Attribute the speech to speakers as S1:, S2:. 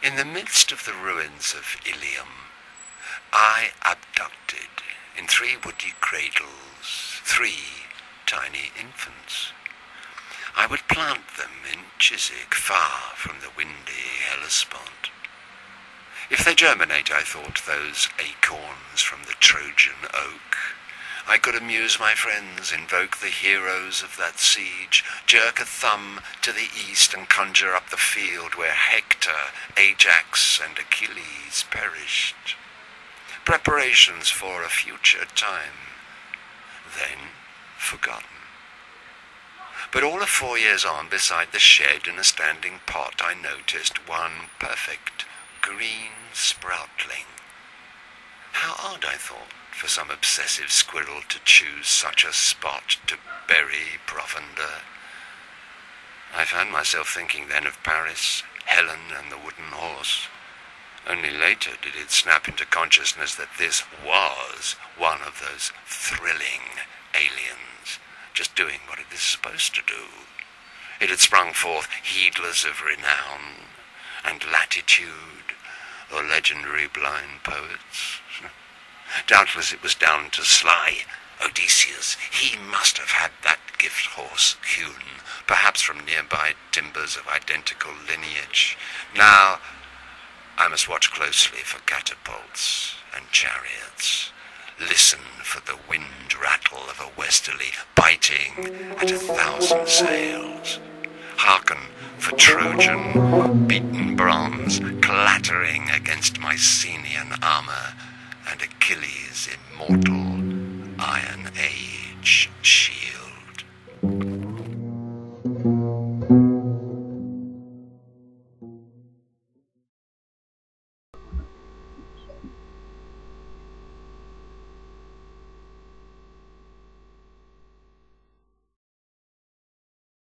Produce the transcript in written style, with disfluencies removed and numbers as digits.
S1: In the midst of the ruins of Ilium, I abducted in 3 woody cradles 3 tiny infants. I would plant them in Chiswick, far from the windy Hellespont. If they germinate, I thought, those acorns from the Trojan oak, I could amuse my friends, invoke the heroes of that siege, jerk a thumb to the east and conjure up the field where Hector, Ajax and Achilles perished. Preparations for a future time, then forgotten. But all of 4 years on, beside the shed in a standing pot, I noticed one perfect green sproutling. How odd, I thought, for some obsessive squirrel to choose such a spot to bury provender. I found myself thinking then of Paris, Helen and the wooden horse. Only later did it snap into consciousness that this was one of those thrilling aliens, just doing what it is supposed to do. It had sprung forth heedless of renown and latitude or legendary blind poets. Doubtless it was down to sly Odysseus. He must have had that gift horse hewn, perhaps from nearby timbers of identical lineage. Now I must watch closely for catapults and chariots, listen for the wind rattle of a westerly biting at 1,000 sails, hearken for Trojan beaten bronze clattering against Mycenaean armor, and Achilles' immortal iron age.